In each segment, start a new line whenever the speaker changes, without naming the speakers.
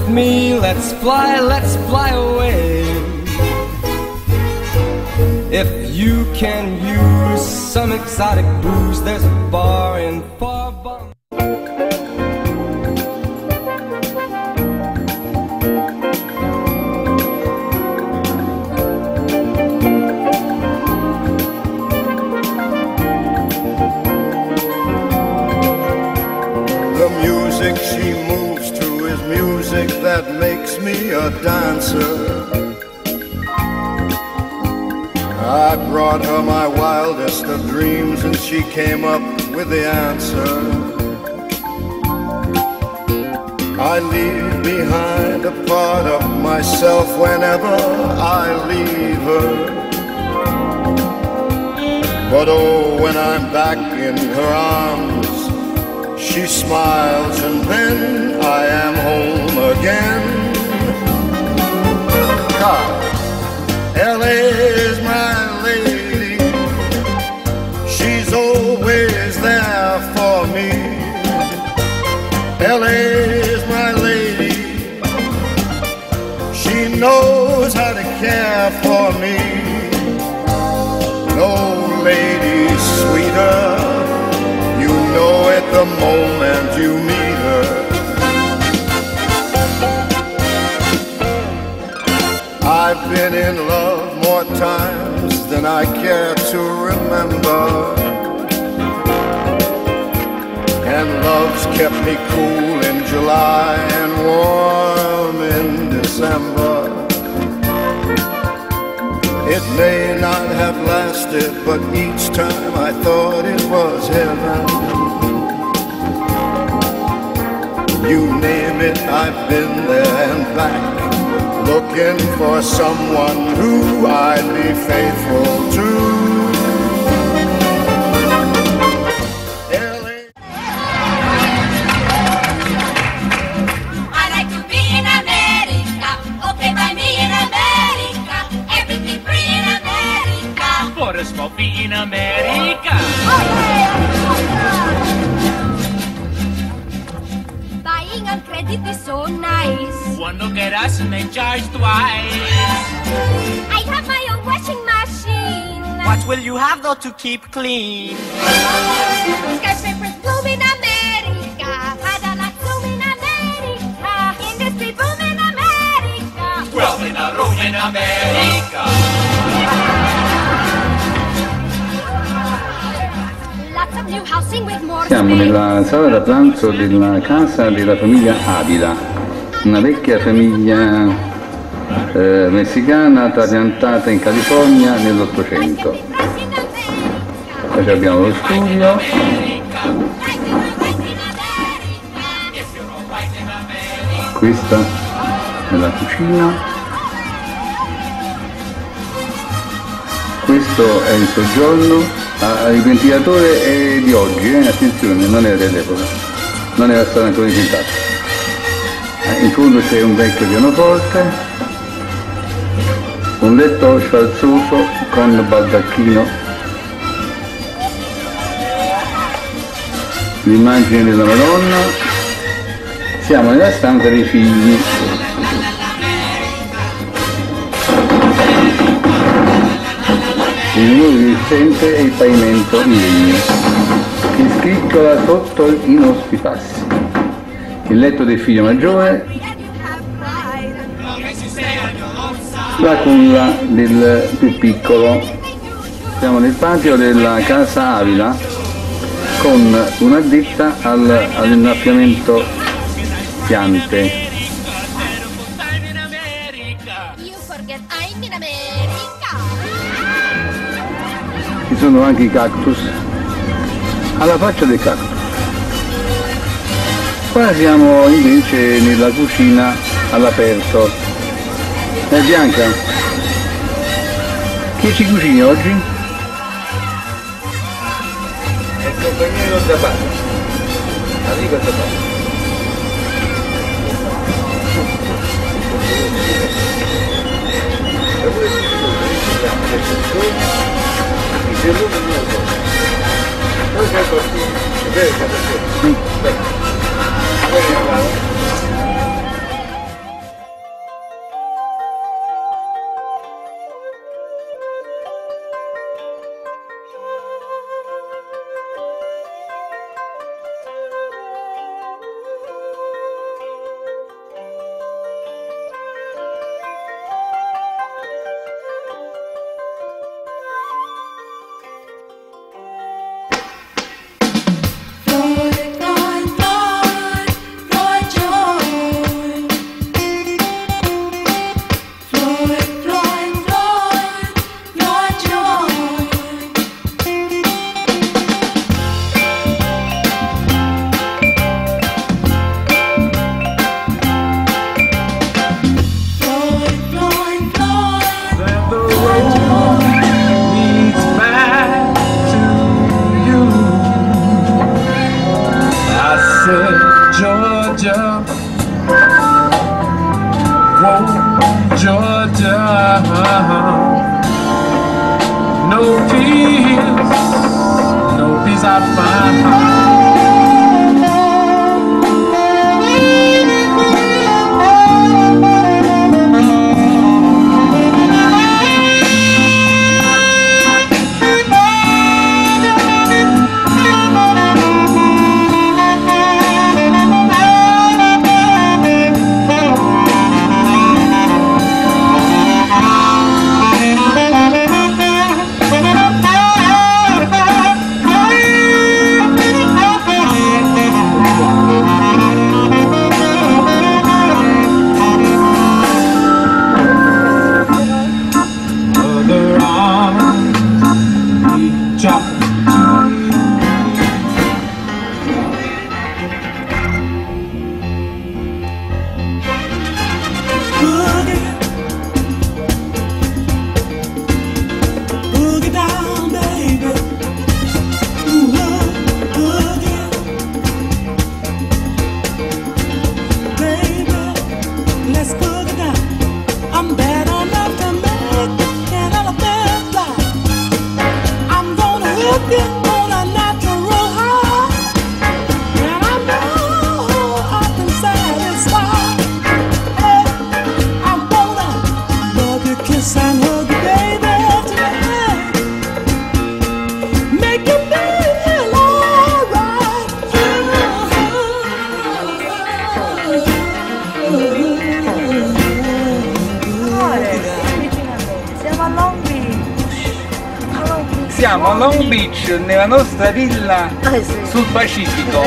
with me, let's fly away. If you can use some exotic booze, there's a bar in Farbon.
The music she moves to is music that makes me a dancer. I brought her my wildest of dreams and she came up with the answer. I leave behind a part of myself whenever I leave her. But oh, when I'm back in her arms, she smiles and then I am home again. L.A. is my lady, she's always there for me. L.A. is my lady, she knows how to care for me. No lady sweeter, you know it the moment you meet her. I've been in love more times than I care to remember, and love's kept me cool in July and warm in December. It may not have lasted, but each time I thought it was heaven. You name it, I've been there and back, looking for someone who I'd be faithful to.
I like to be in America, okay by me in America, everything free in America.
For a smoke be in America.
Buying on credit is so nice.
One look at us and they charge twice.
I have my own washing machine.
What will you have though to keep clean?
Skyscrapers bloom in America, Cadillac bloom in America, industry boom in America.
12 in a room in America.
Lots of new housing with more
Siamo nella sala da pranzo della casa della famiglia Avila, una vecchia famiglia messicana trapiantata in California nell'800. Poi abbiamo lo studio, questa è la cucina, questo è il soggiorno. Il ventilatore è di oggi, attenzione, non è dell'epoca, non era stato ancora inventato. In fondo c'è un vecchio pianoforte, un letto sfarzoso con baldacchino, l'immagine della Madonna. Siamo nella stanza dei figli. Il muro esistente e il pavimento in legno, che scricchiola sotto i nostri passi. Il letto del figlio maggiore, la culla del più piccolo. Siamo nel patio della casa Avila con un'addetta all'innaffiamento piante.
You forget I'm in America.
Ci sono anche i cactus, alla faccia del cactus. Qua siamo invece nella cucina all'aperto. Bianca, chi ci cucina oggi?
È il compagnero Zapata, Enrico Zapata.
no peace, no peace I find.
Siamo a Long Beach, nella nostra villa sul Pacifico.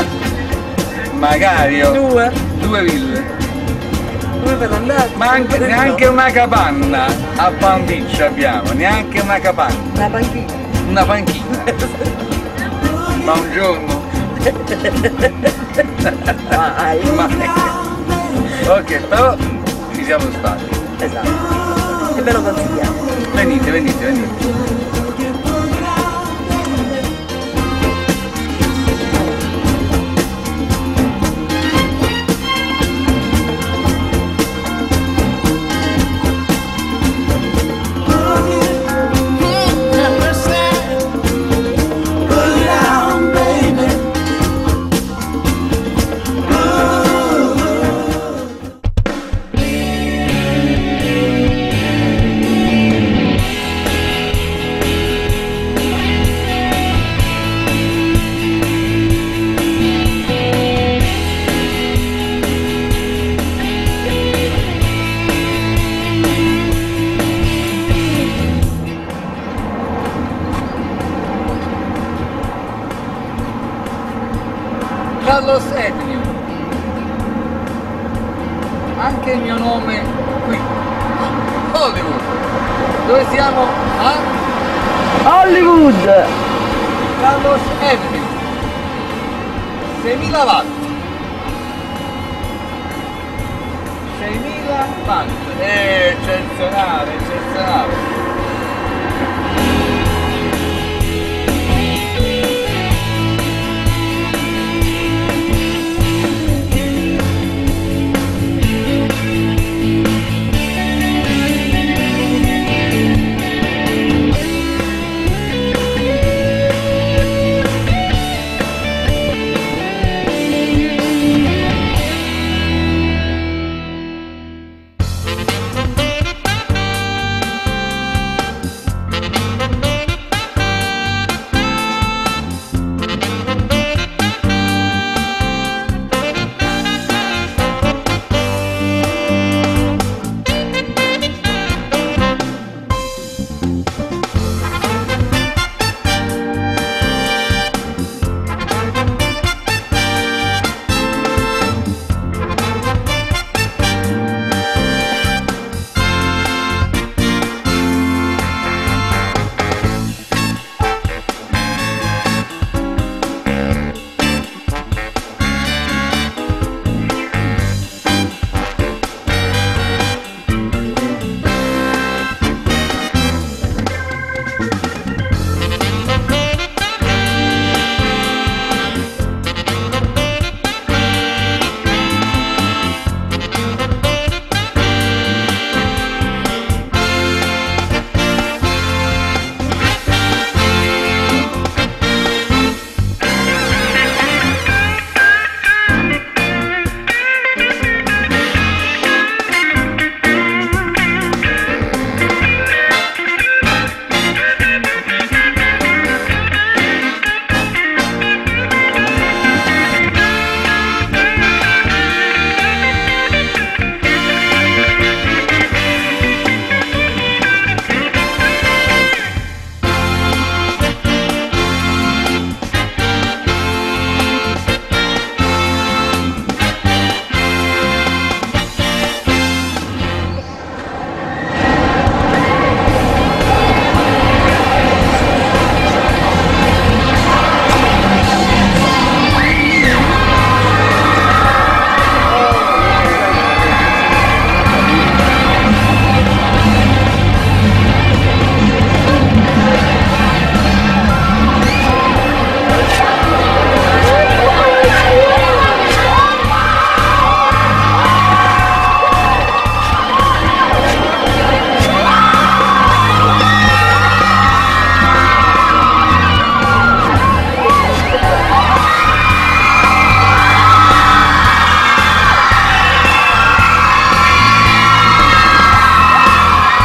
Magari due ville.
Dove per andare?
Ma anche, neanche una capanna a Palm Beach abbiamo, neanche una capanna.
Una panchina.
Una panchina. Ma un giorno. Ok, però ci siamo stati.
Esatto. E ve lo consigliamo.
Venite. Carlos Avenue, anche il mio nome qui, Hollywood. Dove siamo?
Hollywood!
Carlos Avenue, 6.000 watt, 6.000 watt, eccezionale.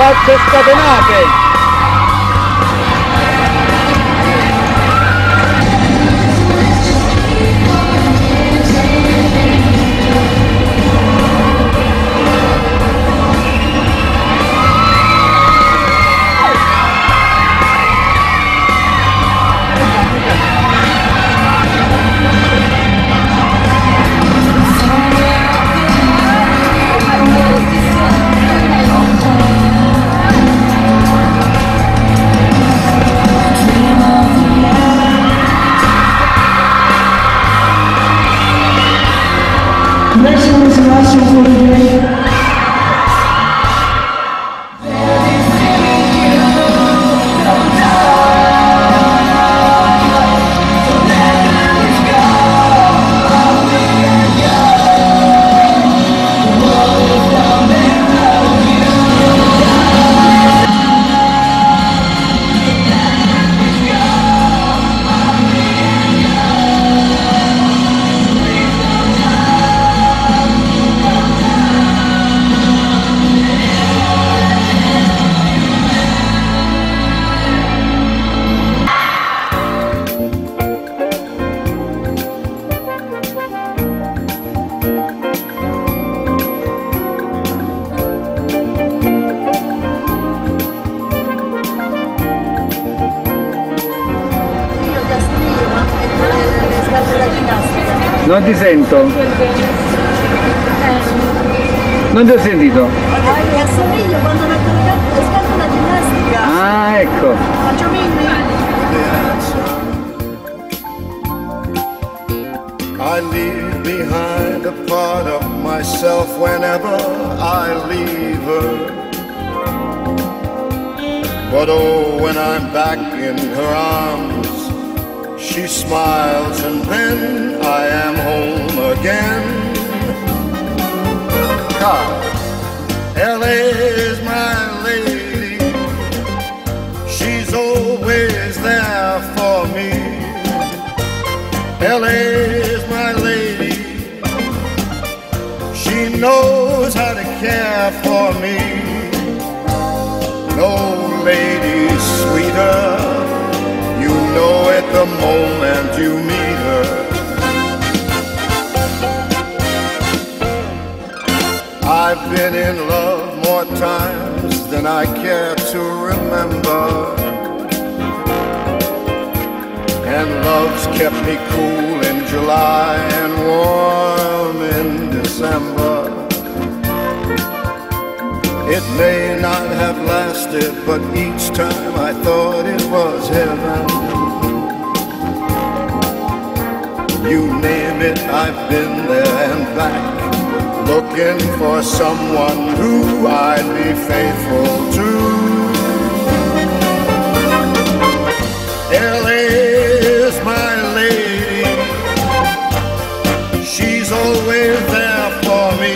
Facce scatenate! Non ti sento. Non ti ho sentito.
Assomiglio quando metto le scarpe da ginnastica.
Ah, ecco.
Faccio mini.
I leave behind a part of myself whenever I leave her. But oh, when I'm back in her arms, she smiles and then I am home again. L.A. is my lady, she's always there for me. L.A. is my lady, she knows how to care for me. No lady sweeter, you know it the moment you meet her. I've been in love more times than I care to remember, and love's kept me cool in July and warm in December. It may not have lasted, but each time I thought it was heaven. You name it, I've been there and back, looking for someone who I'd be faithful to. L.A. is my lady, she's always there for me.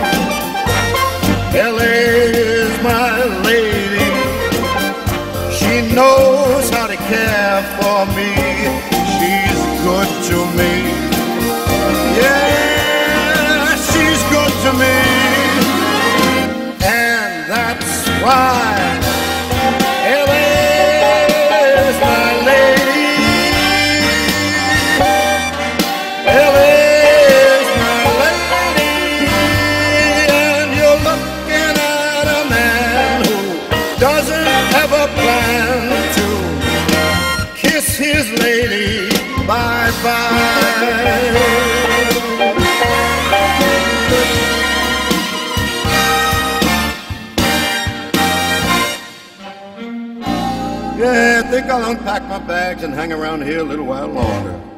L.A. is my lady, she knows how to care for me. She's good to me, yeah, she's good to me, and that's why L.A. is my lady. L.A. is my lady, and you're looking at a man who doesn't have a plan to kiss his lady bye-bye. Yeah, I think I'll unpack my bags and hang around here a little while longer.